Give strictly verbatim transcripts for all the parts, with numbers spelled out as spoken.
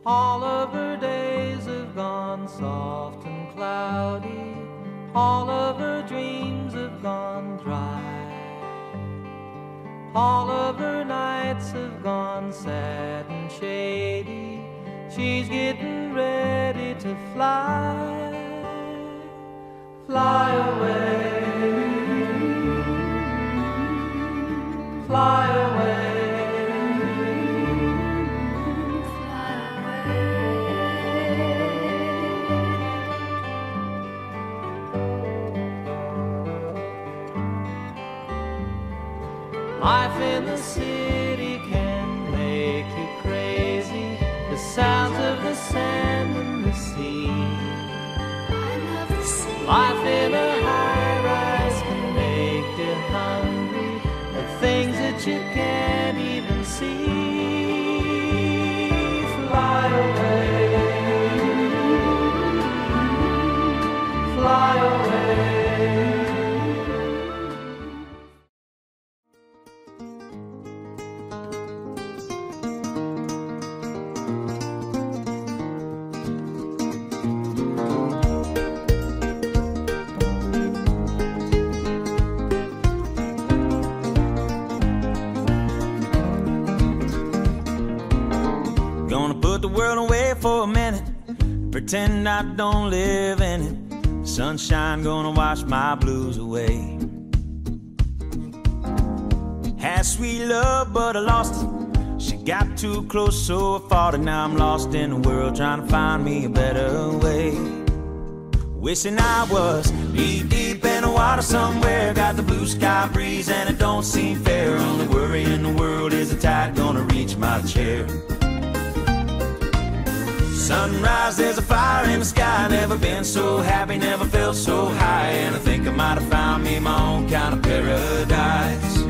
All of her days have gone soft and cloudy, all of her dreams have gone dry, all of her nights have gone sad and shady. She's getting ready to fly, fly away, fly away. Life in the city can make you crazy, the sounds of the sand and the sea. I love the sea. Life in a high-rise can make you hungry, the things that you can't even see. Fly away, fly away. Put the world away for a minute, pretend I don't live in it. Sunshine gonna wash my blues away. Had sweet love but I lost it. She got too close so I fought it. Now I'm lost in the world trying to find me a better way. Wishing I was deep, deep in the water somewhere. Got the blue sky breeze and it don't seem fair. Only worry in the world is the tide gonna reach my chair. Sunrise, there's a fire in the sky. Never been so happy, never felt so high. And I think I might have found me my own kind of paradise.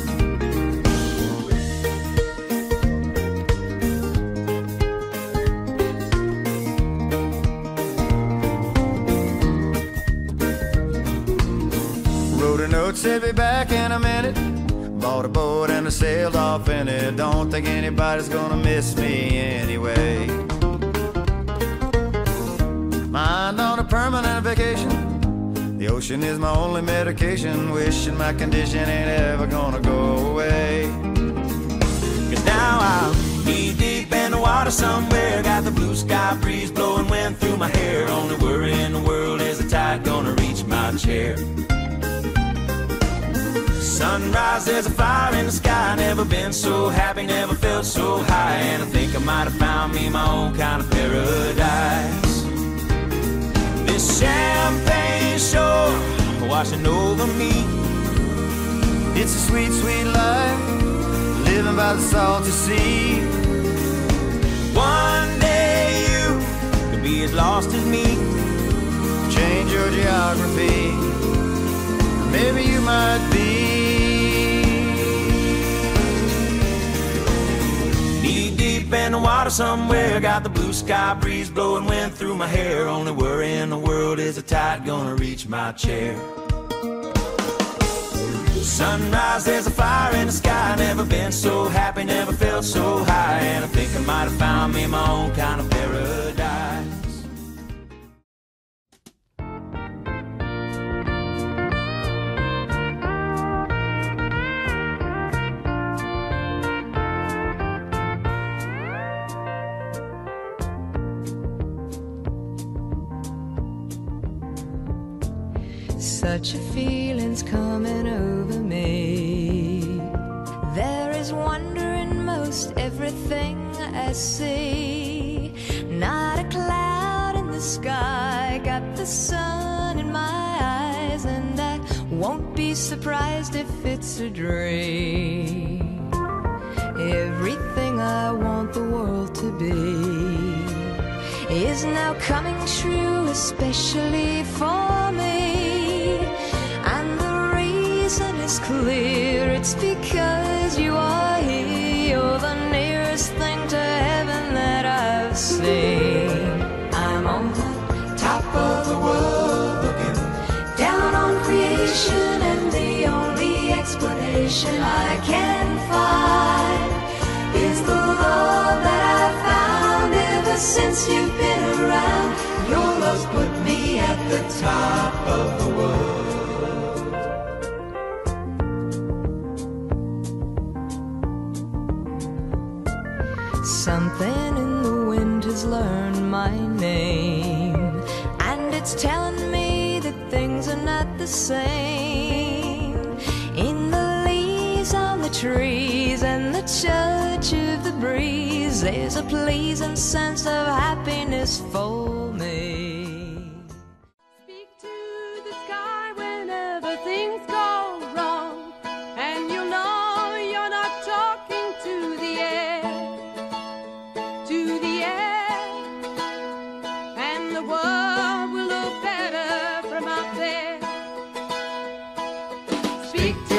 Wrote a note, said be back in a minute. Bought a boat and I sailed off in it. Don't think anybody's gonna miss me anyway. Mind on a permanent vacation. The ocean is my only medication. Wishing my condition ain't ever gonna go away. Cause now I'm knee deep in the water somewhere. Got the blue sky breeze blowing wind through my hair. Only worry in the world is the tide gonna reach my chair. Sunrise, there's a fire in the sky. Never been so happy, never felt so high. And I think I might have found me my own kind of paradise. This champagne shore washing over me. It's a sweet, sweet life, living by the salty sea. One day you could be as lost as me. Change your geography, maybe you might be. Knee deep in the water somewhere. Got the blue sky breeze blowing wind through my hair. Only worry in the world is the tide gonna reach my chair. Sunrise, there's a fire in the sky. Never been so happy, never felt so high. And I think I might have found me my own kind of paradise. Such a feeling's coming over me. There is wonder in most everything I see. Not a cloud in the sky, got the sun in my eyes, and I won't be surprised if it's a dream. Everything I want the world to be is now coming true, especially for me. And the reason is clear, it's because you are here. You're the nearest thing to heaven that I've seen. I'm on the top of the world, looking down on creation, and the only explanation I can find is the love that I found ever since you've been around, your love's put me at the top of the world. Something in the wind has learned my name, and it's telling me that things are not the same. In the leaves on the trees and the touch of the breeze, there's a pleasing sense of happiness for me. Speak to the sky whenever things go wrong, and you'll know you're not talking to the air, to the air, and the world will look better from out there. Speak to